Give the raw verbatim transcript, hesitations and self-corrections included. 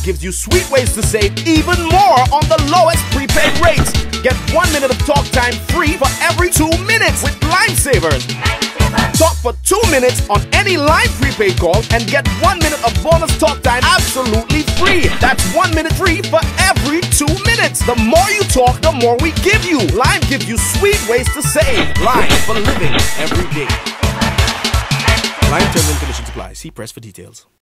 gives you sweet ways to save even more on the lowest prepaid rates. Get one minute of talk time free for every two minutes with Limesavers. Talk for two minutes on any Lime prepaid call and get one minute of bonus talk time absolutely free. That's one minute free for every two minutes. The more you talk, the more we give you. Lime gives you sweet ways to save. Lime for living every day. Lime terms and conditions apply. See press for details.